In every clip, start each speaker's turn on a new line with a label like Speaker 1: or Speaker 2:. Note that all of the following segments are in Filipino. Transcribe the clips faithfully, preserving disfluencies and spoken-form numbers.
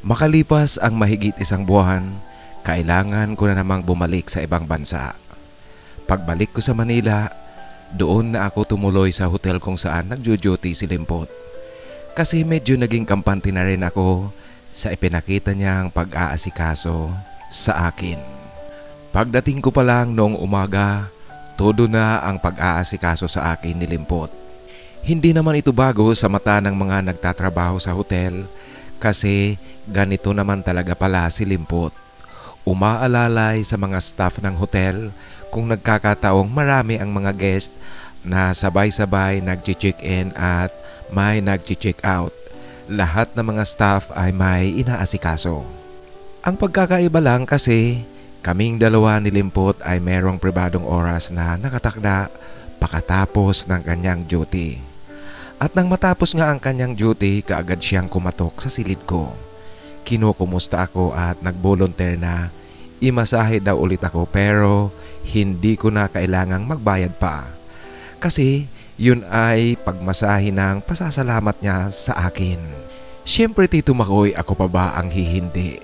Speaker 1: Makalipas ang mahigit isang buwan, kailangan ko na namang bumalik sa ibang bansa. Pagbalik ko sa Manila, doon na ako tumuloy sa hotel kung saan nagjo-duty si Limpot. Kasi medyo naging kampante na rin ako sa ipinakita niyang pag-aasikaso sa akin. Pagdating ko pa lang noong umaga, todo na ang pag-aasikaso sa akin ni Limpot. Hindi naman ito bago sa mata ng mga nagtatrabaho sa hotel kasi ganito naman talaga pala si Limpot. Umaalalay sa mga staff ng hotel kung nagkakataong marami ang mga guest na sabay-sabay nag-check in at may nag-check out. Lahat ng mga staff ay may inaasikaso. Ang pagkakaiba lang kasi kaming dalawa ni Limpot ay merong pribadong oras na nakatakda pakatapos ng kanyang duty. At nang matapos nga ang kanyang duty, kaagad siyang kumatok sa silid ko. Kinukumusta ako at nag-volunteer na imasahe daw ulit ako pero hindi ko na kailangang magbayad pa. Kasi yun ay pagmasahe ng pasasalamat niya sa akin. Siyempre Tito Makoy, ako pa ba ang hihindi?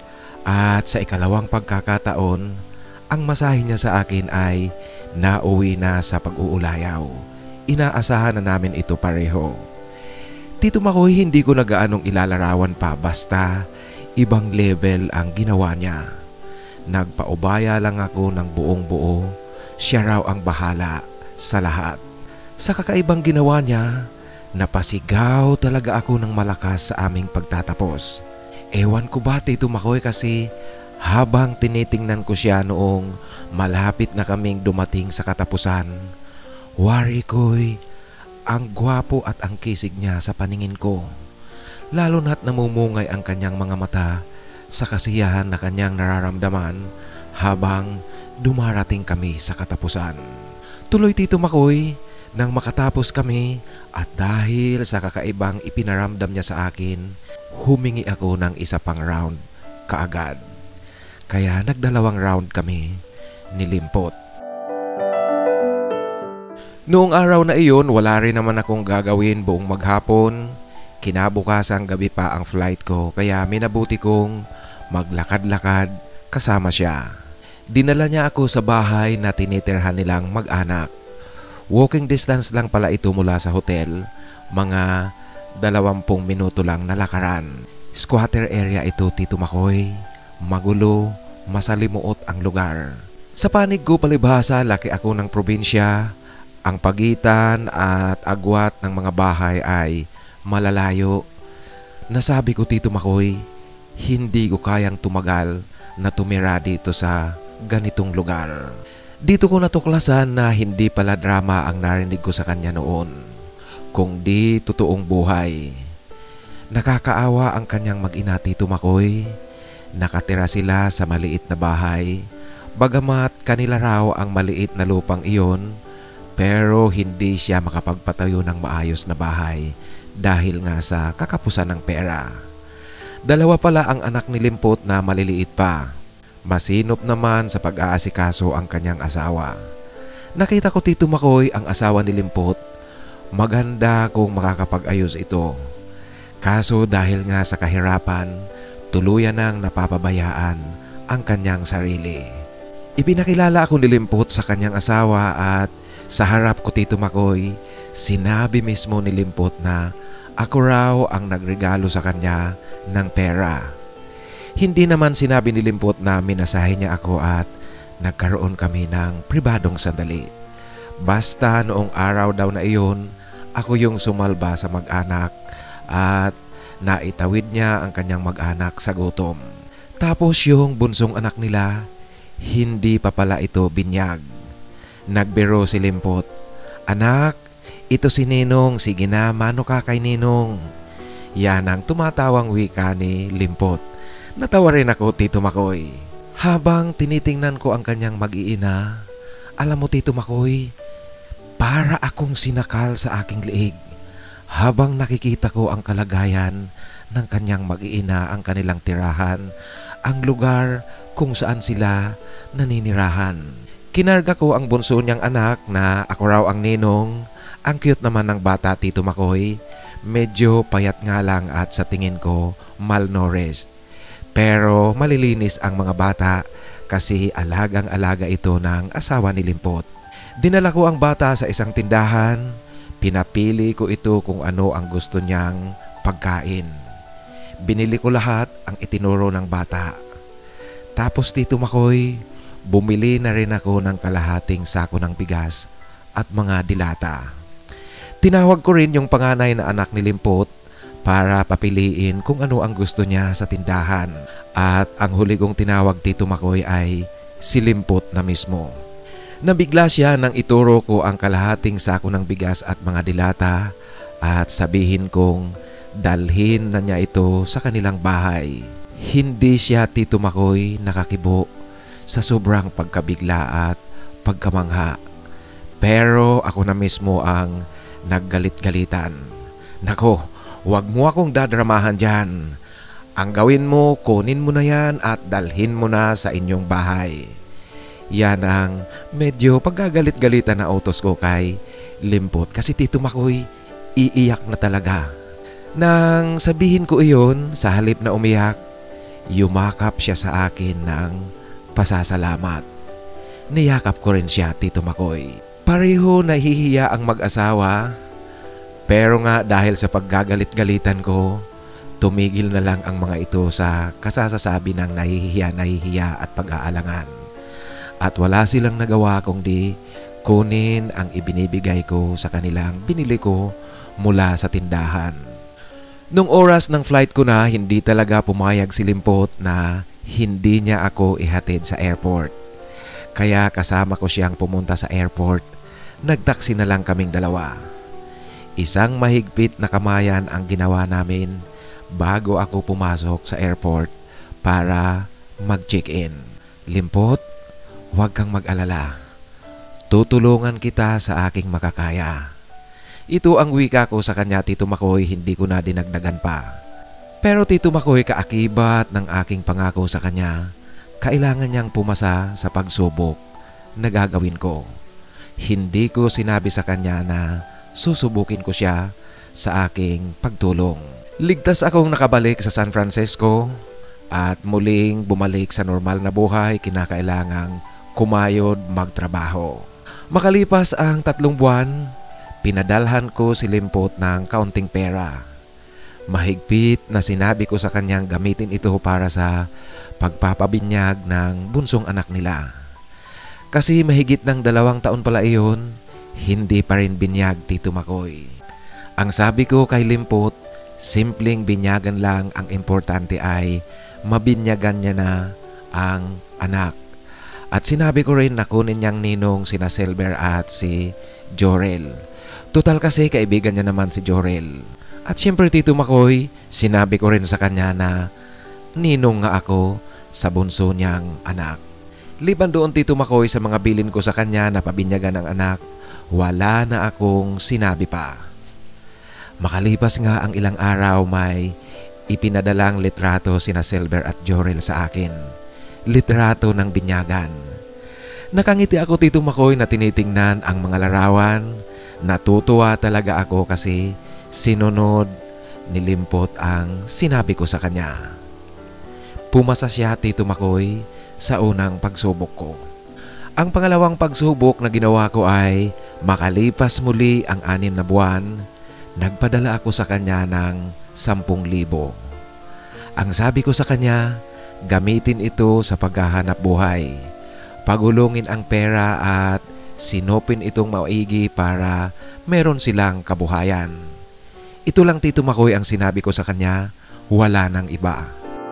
Speaker 1: At sa ikalawang pagkakataon, ang masahe niya sa akin ay nauwi na sa pag-uulayaw. Inaasahan na namin ito pareho. Tito Makoy, hindi ko na gaanong ilalarawan pa basta ibang level ang ginawa niya. Nagpaubaya lang ako ng buong buo, siya raw ang bahala sa lahat. Sa kakaibang ginawa niya, napasigaw talaga ako ng malakas sa aming pagtatapos. Ewan ko ba Tito Makoy kasi habang tinitingnan ko siya noong malapit na kaming dumating sa katapusan, wari ko'y ang gwapo at ang kisig niya sa paningin ko. Lalo na't namumungay ang kanyang mga mata sa kasiyahan na kanyang nararamdaman habang dumarating kami sa katapusan. Tuloy Tito Makoy, nang makatapos kami at dahil sa kakaibang ipinaramdam niya sa akin, humingi ako ng isa pang round kaagad. Kaya nagdalawang round kami ni Limpot. Noong araw na iyon, wala rin naman akong gagawin buong maghapon. Kinabukasang gabi pa ang flight ko kaya minabuti kong maglakad-lakad kasama siya. Dinala niya ako sa bahay na tinitirhan nilang mag-anak. Walking distance lang pala ito mula sa hotel, mga dalawampung minuto lang na lakaran. Squatter area ito Tito Makoy, magulo, masalimuot ang lugar. Sa panig ko palibhasa, laki ako ng probinsya. Ang pagitan at agwat ng mga bahay ay malalayo. Nasabi ko Tito Makoy, hindi ko kayang tumagal na tumira dito sa ganitong lugar. Dito ko natuklasan na hindi pala drama ang narinig ko sa kanya noon, kundi totoong buhay. Nakakaawa ang kanyang mag-ina Tito Makoy. Nakatira sila sa maliit na bahay, bagamat kanila raw ang maliit na lupang iyon, pero hindi siya makapagpatayo ng maayos na bahay dahil nga sa kakapusan ng pera. Dalawa pala ang anak ni Limpot na maliliit pa. Masinop naman sa pag-aasikaso ang kanyang asawa. Nakita ko Tito Makoy ang asawa ni Limpot. Maganda kung makakapag-ayos ito. Kaso dahil nga sa kahirapan, tuluyan nang napapabayaan ang kanyang sarili. Ipinakilala ako ni Limpot sa kanyang asawa at sa harap ko Tito Makoy, sinabi mismo ni Limpot na ako raw ang nagregalo sa kanya ng pera. Hindi naman sinabi ni Limpot na minasahe niya ako at nagkaroon kami ng pribadong sandali. Basta noong araw daw na iyon, ako yung sumalba sa mag-anak at naitawid niya ang kanyang mag-anak sa gutom. Tapos yung bunsong anak nila, hindi pa pala ito binyag. Nagbiro si Limpot, "Anak, ito si Ninong, sige na mano ka kay Ninong." Yan ang tumatawang wika ni Limpot. Natawa rin ako Tito Makoy. Habang tinitingnan ko ang kanyang mag-iina, alam mo Tito Makoy, para akong sinakal sa aking liig. Habang nakikita ko ang kalagayan ng kanyang mag-iina, ang kanilang tirahan, ang lugar kung saan sila naninirahan. Kinarga ko ang bunso niyang anak na ako raw ang ninong. Ang cute naman ng bata Tito Makoy. Medyo payat nga lang at sa tingin ko malnourished. Pero malilinis ang mga bata kasi alagang-alaga ito ng asawa ni Limpot. Dinala ko ang bata sa isang tindahan. Pinapili ko ito kung ano ang gusto niyang pagkain. Binili ko lahat ang itinuro ng bata. Tapos Tito Makoy, bumili na rin ako ng kalahating sako ng bigas at mga dilata. Tinawag ko rin yung panganay na anak ni Limpot para papiliin kung ano ang gusto niya sa tindahan. At ang huli kong tinawag Tito Makoy ay si Limpot na mismo. Nabigla siya nang ituro ko ang kalahating sako ng bigas at mga dilata at sabihin kong dalhin na niya ito sa kanilang bahay. Hindi siya Tito Makoy nakakibo sa sobrang pagkabigla at pagkamangha. Pero ako na mismo ang naggalit-galitan. Nako, huwag mo akong dadramahan dyan. Ang gawin mo, kunin mo na yan at dalhin mo na sa inyong bahay. Yan ang medyo pagkagalit-galitan na utos ko kay Limpot kasi Tito Makoy, iiyak na talaga. Nang sabihin ko iyon, sa halip na umiyak, yumakap siya sa akin ng pasasalamat. Niyakap ko rin siya Tito Makoy. Pareho nahihiya ang mag-asawa, pero nga dahil sa pagkagalit-galitan ko, tumigil na lang ang mga ito sa kasasasabi ng nahihiya-nahihiya at pag-aalangan. At wala silang nagawa kundi kunin ang ibinibigay ko sa kanilang binili ko mula sa tindahan. Nung oras ng flight ko na, hindi talaga pumayag si Limpot na hindi niya ako ihatid sa airport. Kaya kasama ko siyang pumunta sa airport. Nagtaksi na lang kaming dalawa. Isang mahigpit na kamayan ang ginawa namin bago ako pumasok sa airport para mag-check-in. Limpot, huwag kang mag-alala. Tutulungan kita sa aking makakaya. Ito ang wika ko sa kanya Tito Makoy, hindi ko na dinagdagan pa. Pero Tito Makoy, kaakibat ng aking pangako sa kanya, kailangan niyang pumasa sa pagsubok na gagawin ko. Hindi ko sinabi sa kanya na susubukin ko siya sa aking pagtulong. Ligtas akong nakabalik sa San Francisco at muling bumalik sa normal na buhay, kinakailangang kumayod magtrabaho. Makalipas ang tatlong buwan, pinadalhan ko si Limpot ng kaunting pera. Mahigpit na sinabi ko sa kanyang gamitin ito para sa pagpapabinyag ng bunsong anak nila. Kasi mahigit ng dalawang taon pala iyon, hindi pa rin binyag Tito Makoy. Ang sabi ko kay Limpot, simpleng binyagan lang, ang importante ay mabinyagan niya na ang anak. At sinabi ko rin na kunin niyang ninong sina Silver at si Jorel. Total kasi kaibigan niya naman si Jorel. At siyempre Tito Makoy, sinabi ko rin sa kanya na ninong nga ako sa bunso niyang anak. Liban doon Tito Makoy sa mga bilin ko sa kanya na pabinyagan ng anak, wala na akong sinabi pa. Makalipas nga ang ilang araw, may ipinadalang litrato sina Silver at Jorel sa akin. Litrato ng binyagan. Nakangiti ako Tito Makoy na tinitingnan ang mga larawan. Natutuwa talaga ako kasi sinunod ni Limpot ang sinabi ko sa kanya. Pumasa siya Tito Makoy sa unang pagsubok ko. Ang pangalawang pagsubok na ginawa ko ay makalipas muli ang anim na buwan, nagpadala ako sa kanya ng sampung libo. Ang sabi ko sa kanya, gamitin ito sa paghahanap buhay. Pagulungin ang pera at sinupin itong maigi para meron silang kabuhayan. Ito lang Tito Makoy ang sinabi ko sa kanya, wala nang iba.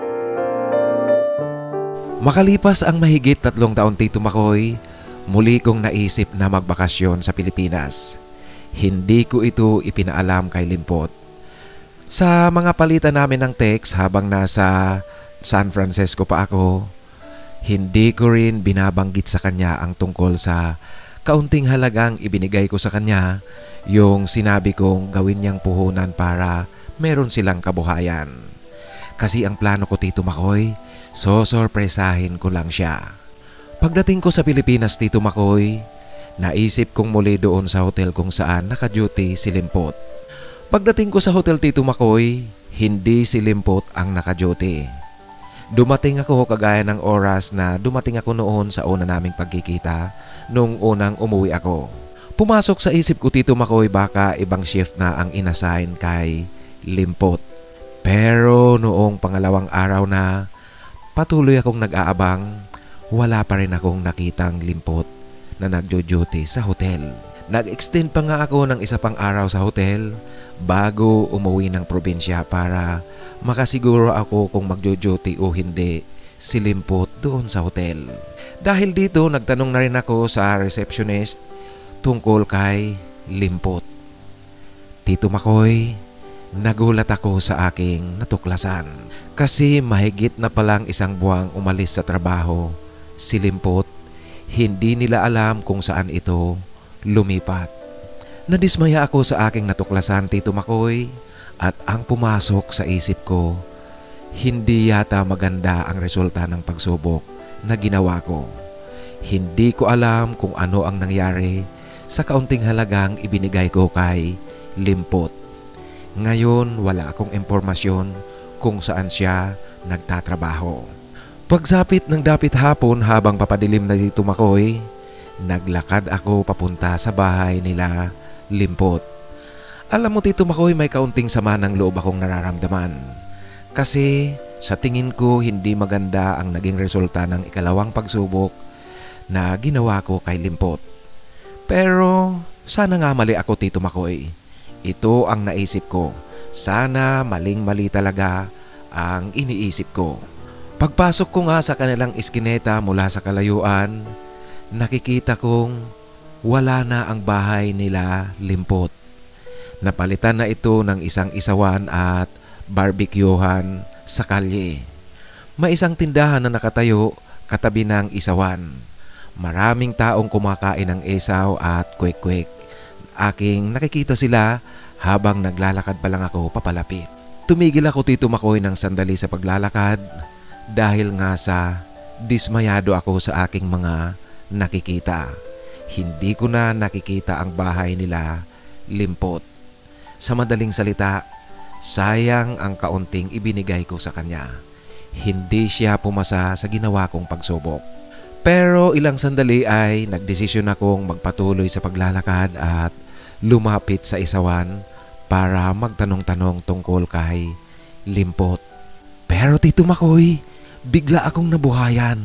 Speaker 1: Makalipas ang mahigit tatlong taon Tito Makoy, muli kong naisip na magbakasyon sa Pilipinas. Hindi ko ito ipinaalam kay Limpot. Sa mga palitan namin ng text habang nasa San Francisco pa ako, hindi ko rin binabanggit sa kanya ang tungkol sa kaunting halagang ibinigay ko sa kanya, yung sinabi kong gawin niyang puhunan para meron silang kabuhayan. Kasi ang plano ko Tito Makoy, sosorpresahin ko lang siya. Pagdating ko sa Pilipinas Tito Makoy, naisip kong muli doon sa hotel kung saan naka-duty si Limpot. Pagdating ko sa hotel Tito Makoy, hindi si Limpot ang naka-duty. Dumating ako kagaya ng oras na dumating ako noon sa una naming pagkikita nung unang umuwi ako. Pumasok sa isip ko Tito Makoy baka ibang shift na ang inassign kay Limpot. Pero noong pangalawang araw na patuloy akong nag-aabang, wala pa rin akong nakitang Limpot na nagjo-duty sa hotel. Nag-extend pa nga ako ng isa pang araw sa hotel bago umuwi ng probinsya para makasiguro ako kung magjo-duty o hindi si Limpot doon sa hotel. Dahil dito nagtanong na rin ako sa receptionist tungkol kay Limpot. Tito Makoy, nagulat ako sa aking natuklasan kasi mahigit na palang isang buwang umalis sa trabaho si Limpot. Hindi nila alam kung saan ito lumipat. Nadismaya ako sa aking natuklasan Tito Makoy at ang pumasok sa isip ko, hindi yata maganda ang resulta ng pagsubok na ginawa ko. Hindi ko alam kung ano ang nangyari sa kaunting halagang ibinigay ko kay Limpot. Ngayon wala akong impormasyon kung saan siya nagtatrabaho. Pagsapit ng dapit hapon habang papadilim na Tito Makoy, naglakad ako papunta sa bahay nila Limpot. Alam mo Tito Makoy, may kaunting sama ng loob akong nararamdaman. Kasi sa tingin ko hindi maganda ang naging resulta ng ikalawang pagsubok na ginawa ko kay Limpot. Pero sana nga mali ako Tito Makoy. Ito ang naisip ko. Sana maling-mali talaga ang iniisip ko. Pagpasok ko nga sa kanilang iskineta mula sa kalayuan, nakikita kong wala na ang bahay nila Limpot. Napalitan na ito ng isang isawan at barbecuehan sa kalye. May isang tindahan na nakatayo katabi ng isawan. Maraming taong kumakain ng isaw at kwek-kwek. Aking nakikita sila habang naglalakad pa lang ako papalapit. Tumigil ako Tito Makoy ng sandali sa paglalakad dahil nga sa dismayado ako sa aking mga nakikita. Hindi ko na nakikita ang bahay nila Limpot. Sa madaling salita, sayang ang kaunting ibinigay ko sa kanya. Hindi siya pumasa sa ginawa kong pagsubok. Pero ilang sandali ay nagdesisyon akong magpatuloy sa paglalakad at lumapit sa isawan para magtanong-tanong tungkol kay Limpot. Pero Tito Makoy, bigla akong nabuhayan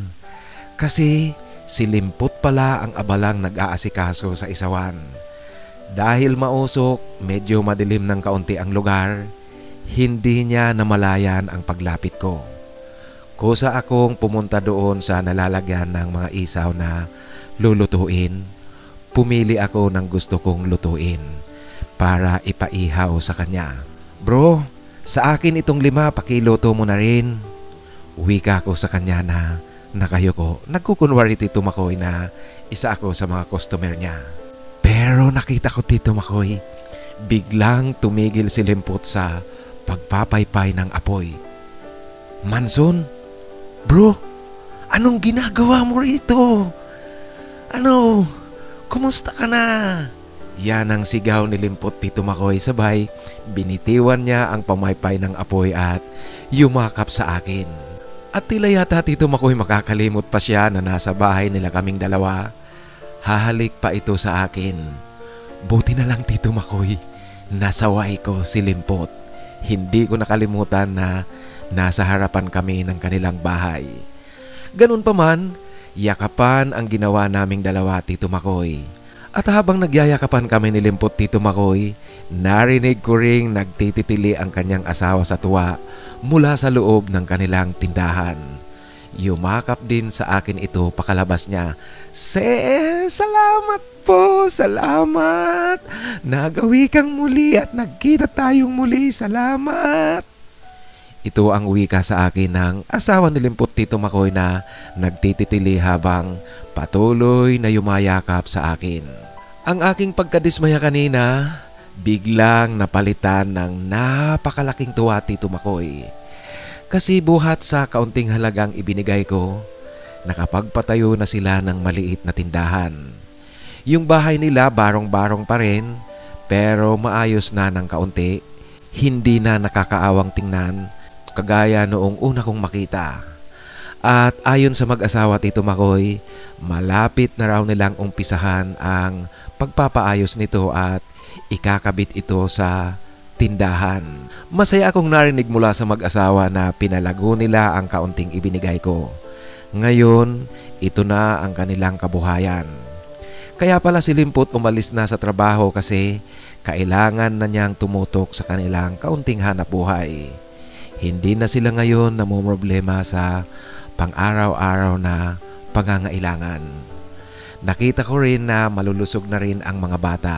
Speaker 1: kasi si Limpot pala ang abalang nag-aasikaso sa isawan. Dahil mausok, medyo madilim ng kaunti ang lugar, hindi niya namalayan ang paglapit ko. Kusa akong pumunta doon sa nalalagyan ng mga isaw na lulutuin. Pumili ako ng gusto kong lutuin para ipaihaw sa kanya. Bro, sa akin itong lima, pakiluto mo na rin. Wika ko sa kanya na nakayuko. Nagkukunwari Tito Makoy na isa ako sa mga customer niya. Pero nakita ko Tito Makoy, biglang tumigil si Limpot sa pagpapaypay ng apoy. Manson, bro, anong ginagawa mo rito? Ano, kumusta ka na? Yan ang sigaw ni Limpot Tito Makoy, sabay binitiwan niya ang pamaypay ng apoy at yumakap sa akin. At tila yata Tito Makoy makakalimot pa siya na nasa bahay nila kaming dalawa. Hahalik pa ito sa akin. Buti na lang Tito Makoy, nasaway ko si Limpot. Hindi ko nakalimutan na nasa harapan kami ng kanilang bahay. Ganun pa man, yakapan ang ginawa naming dalawa Tito Makoy. At habang nagyayakapan kami ni Limpot Tito Makoy, narinig ko ring nagtititili ang kanyang asawa sa tuwa mula sa loob ng kanilang tindahan. Yumakap din sa akin ito pakalabas niya. Sir, salamat po, salamat. Nagawi kang muli at nagkita tayong muli, salamat. Ito ang wika sa akin ng asawa ni Limpot Tito Makoy na nagtititili habang patuloy na yumayakap sa akin. Ang aking pagkadismaya kanina, biglang napalitan ng napakalaking tuwa Tito Makoy. Kasi buhat sa kaunting halagang ibinigay ko, nakapagpatayo na sila ng maliit na tindahan. Yung bahay nila barong-barong pa rin, pero maayos na ng kaunti. Hindi na nakakaawang tingnan kagaya noong una kong makita. At ayon sa mag-asawa Tito Makoy, malapit na raw nilang umpisahan ang pagpapaayos nito at ikakabit ito sa tindahan. Masaya akong narinig mula sa mag-asawa na pinalago nila ang kaunting ibinigay ko. Ngayon, ito na ang kanilang kabuhayan. Kaya pala si Limpot umalis na sa trabaho kasi kailangan na niyang tumutok sa kanilang kaunting hanap buhay. Hindi na sila ngayon namumroblema sa pang-araw-araw na pangangailangan. Nakita ko rin na malulusog na rin ang mga bata.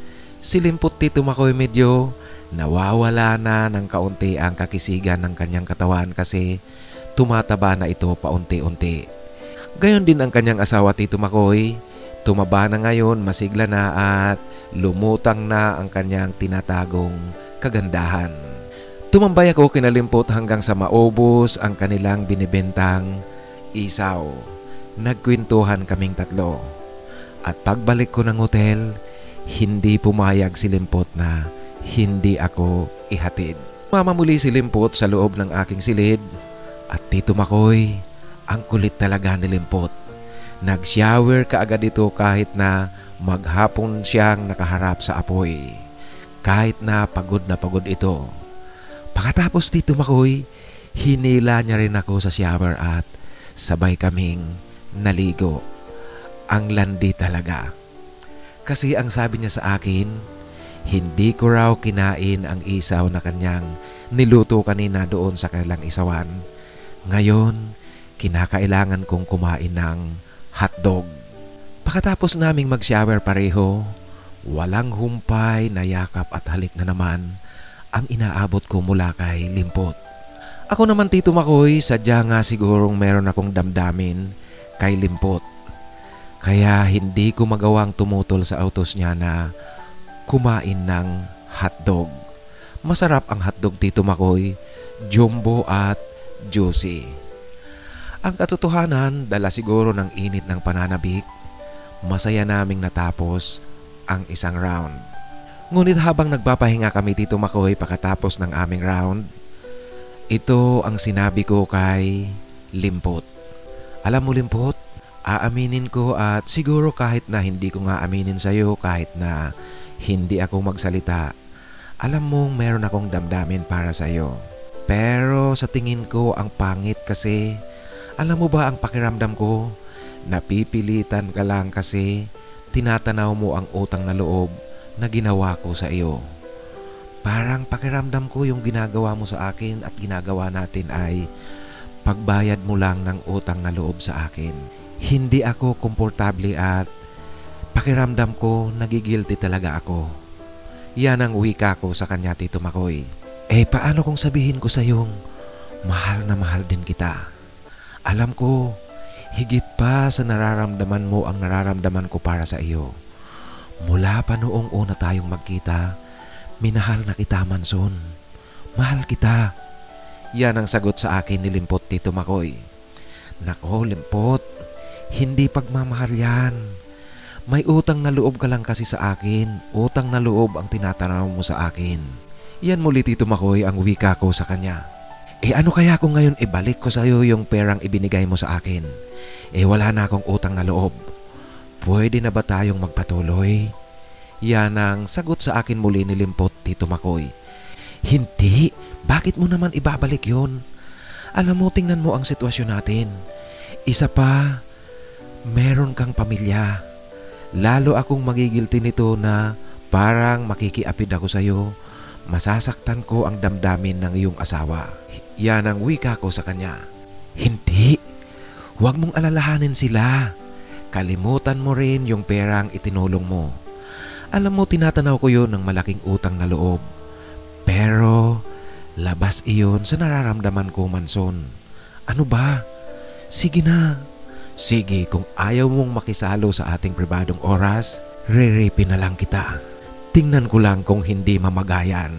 Speaker 1: Si Limpot Tito Makoy medyo nawawala na ng kaunti ang kakisigan ng kanyang katawan kasi tumataba na ito paunti-unti. Gayon din ang kanyang asawa Tito Makoy. Tumaba na ngayon, masigla na at lumutang na ang kanyang tinatagong kagandahan. Tumambay ako kina Limpot hanggang sa maubos ang kanilang binibentang isaw. Nagkwentuhan kaming tatlo. At pagbalik ko ng hotel, hindi pumayag si Limpot na hindi ako ihatid. Mamamuli si Limpot sa loob ng aking silid at Tito Makoy, ang kulit talaga ni Limpot. Nag-shower kaagad ito kahit na maghapon siyang nakaharap sa apoy. Kahit na pagod na pagod ito. Pagkatapos Tito Makoy, hinila niya rin ako sa shower at sabay kaming naligo. Ang landi talaga. Kasi ang sabi niya sa akin, hindi ko raw kinain ang isaw na kanyang niluto kanina doon sa kanilang isawan. Ngayon, kinakailangan kong kumain ng hotdog. Pagkatapos naming mag-shower pareho, walang humpay na yakap at halik na naman ang inaabot ko mula kay Limpot. Ako naman Tito Makoy, sadya nga sigurong meron akong damdamin kay Limpot. Kaya hindi ko magawang tumutol sa autos niya na kumain ng hotdog. Masarap ang hotdog Tito Makoy, jumbo at juicy. Ang katotohanan, dala siguro ng init ng pananabik, masaya naming natapos ang isang round. Ngunit habang nagpapahinga kami Tito Makoy pagkatapos ng aming round, ito ang sinabi ko kay Limpot. Alam mo Limpot, aaminin ko at siguro kahit na hindi ko nga aminin sa'yo, kahit na hindi ako magsalita, alam mong meron akong damdamin para sa'yo. Pero sa tingin ko ang pangit kasi, alam mo ba ang pakiramdam ko? Napipilitan ka lang kasi tinatanaw mo ang utang na loob na ginawa ko sa iyo. Parang pakiramdam ko yung ginagawa mo sa akin at ginagawa natin ay pagbayad mo lang ng utang na loob sa akin. Hindi ako komportable at pakiramdam ko nagigilty talaga ako. Yan ang wika ko sa kanya Tito Makoy. Eh paano kung sabihin ko sa yung mahal na mahal din kita? Alam ko, higit pa sa nararamdaman mo ang nararamdaman ko para sa iyo. Mula pa noong una tayong magkita, minahal na kita Manson. Mahal kita. Yan ang sagot sa akin ni Limpot Tito Makoy. Nako Limpot, hindi pagmamahal yan. May utang na loob ka lang kasi sa akin. Utang na loob ang tinatanaw mo sa akin. Yan muli Tito Makoy ang wika ko sa kanya. Eh ano kaya kung ngayon ibalik ko sa iyo yung perang ibinigay mo sa akin? Eh wala na akong utang na loob. Pwede na ba tayong magpatuloy? Yan ang sagot sa akin muli ni Limpot Tito Makoy. Hindi, bakit mo naman ibabalik yon? Alam mo, tingnan mo ang sitwasyon natin. Isa pa, meron kang pamilya. Lalo akong magigilty nito na parang makikiapid ako sa iyo. Masasaktan ko ang damdamin ng iyong asawa. Yan ang wika ko sa kanya. Hindi. Huwag mong alalahanin sila. Kalimutan mo rin yung perang itinulong mo. Alam mo, tinatanaw ko yun ng malaking utang na loob. Pero, labas iyon sa nararamdaman ko, Manson. Ano ba? Sige na. Sige, kung ayaw mong makisalo sa ating pribadong oras, re-rape na lang kita. Tingnan ko lang kung hindi mamagayan.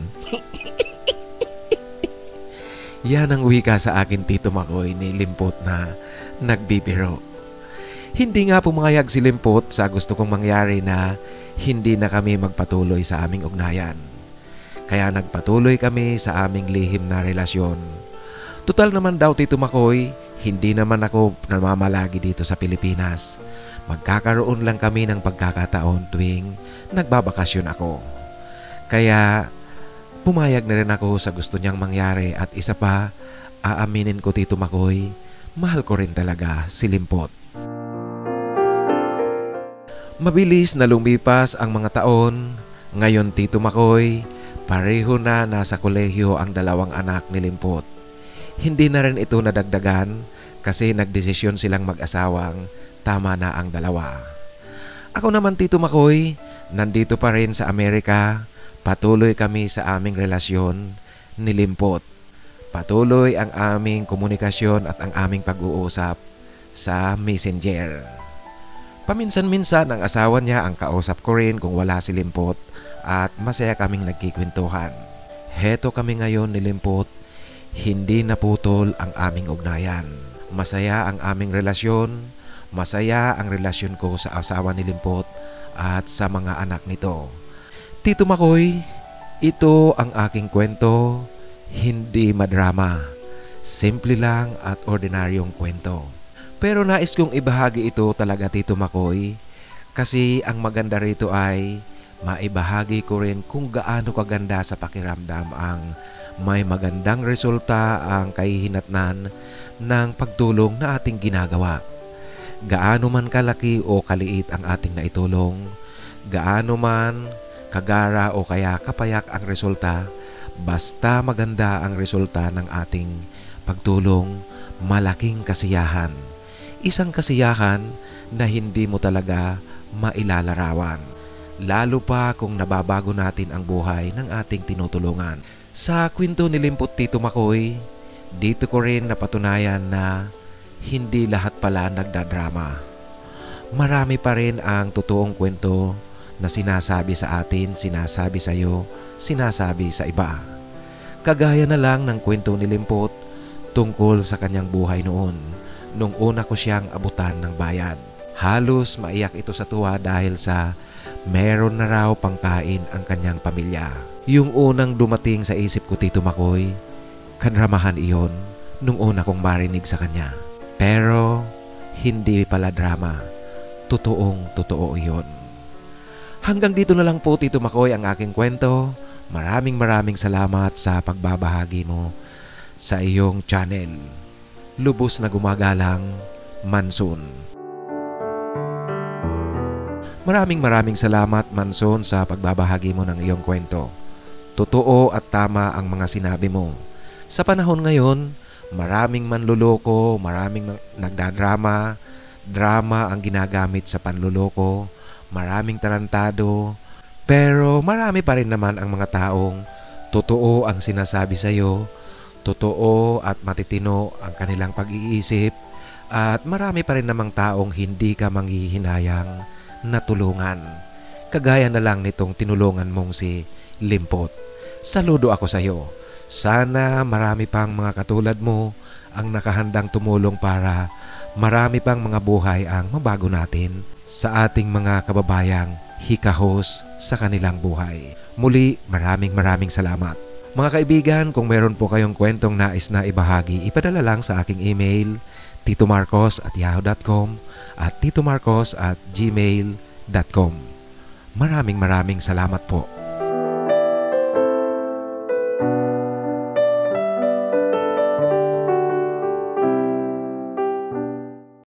Speaker 1: Yan ang wika sa akin Tito Makoy ni Limpot na nagbibiro. Hindi nga pumayag si Limpot sa gusto kong mangyari na hindi na kami magpatuloy sa aming ugnayan. Kaya nagpatuloy kami sa aming lihim na relasyon. Tutal naman daw Tito Makoy, hindi naman ako namamalagi dito sa Pilipinas. Magkakaroon lang kami ng pagkakataon tuwing nagbabakasyon ako. Kaya pumayag na rin ako sa gusto niyang mangyari at isa pa, aaminin ko Tito Makoy, mahal ko rin talaga si Limpot. Mabilis na lumipas ang mga taon. Ngayon Tito Makoy, pareho na nasa kolehiyo ang dalawang anak ni Limpot. Hindi na rin ito nadagdagan kasi nagdesisyon silang mag-asawang tama na ang dalawa. Ako naman Tito Makoy, nandito pa rin sa Amerika. Patuloy kami sa aming relasyon ni Limpot. Patuloy ang aming komunikasyon at ang aming pag-uusap sa Messenger. Paminsan-minsan ang asawa niya ang kausap ko rin kung wala si Limpot at masaya kaming nagkikwentuhan. Heto kami ngayon ni Limpot, hindi naputol ang aming ugnayan. Masaya ang aming relasyon, masaya ang relasyon ko sa asawa ni Limpot at sa mga anak nito. Tito Makoy, ito ang aking kwento, hindi madrama. Simple lang at ordinaryong kwento. Pero nais kong ibahagi ito talaga Tito Makoy kasi ang maganda rito ay maibahagi ko rin kung gaano kaganda sa pakiramdam ang may magandang resulta ang kahihinatnan ng pagtulong na ating ginagawa. Gaano man kalaki o kaliit ang ating naitulong, gaano man kagara o kaya kapayak ang resulta, basta maganda ang resulta ng ating pagtulong, malaking kasiyahan. Isang kasiyahan na hindi mo talaga mailalarawan. Lalo pa kung nababago natin ang buhay ng ating tinutulungan. Sa kwento ni Limpot Tito Makoy, dito ko rin napatunayan na hindi lahat pala nagdadrama. Marami pa rin ang totoong kwento na sinasabi sa atin, sinasabi sa iyo, sinasabi sa iba. Kagaya na lang ng kwento ni Limpot tungkol sa kanyang buhay noon, nung una ko siyang abutan ng bayad. Halos maiyak ito sa tuwa dahil sa meron na raw pangkain ang kanyang pamilya. Yung unang dumating sa isip ko Tito Makoy, kanramahan iyon nung una kong marinig sa kanya. Pero hindi pala drama, totoong totoo iyon. Hanggang dito na lang po Tito Makoy ang aking kwento. Maraming maraming salamat sa pagbabahagi mo sa iyong channel. Lubos na gumagalang, Manson. Maraming maraming salamat Manson sa pagbabahagi mo ng iyong kwento. Totoo at tama ang mga sinabi mo. Sa panahon ngayon, maraming manluloko, maraming nagdadrama, drama ang ginagamit sa panluloko, maraming tarantado, pero marami pa rin naman ang mga taong totoo ang sinasabi sa iyo, totoo at matitino ang kanilang pag-iisip, at marami pa rin namang taong hindi ka manghihinayang na tulungan. Kagaya na lang nitong tinulungan mong si Limpot. Saludo ako sa iyo. Sana marami pang mga katulad mo ang nakahandang tumulong para marami pang mga buhay ang mabago natin sa ating mga kababayang hikahos sa kanilang buhay. Muli, maraming maraming salamat. Mga kaibigan, kung meron po kayong kwentong nais na ibahagi, ipadala lang sa aking email titomarcos at yahoo dot com at titomarcos at gmail dot com. Maraming maraming salamat po.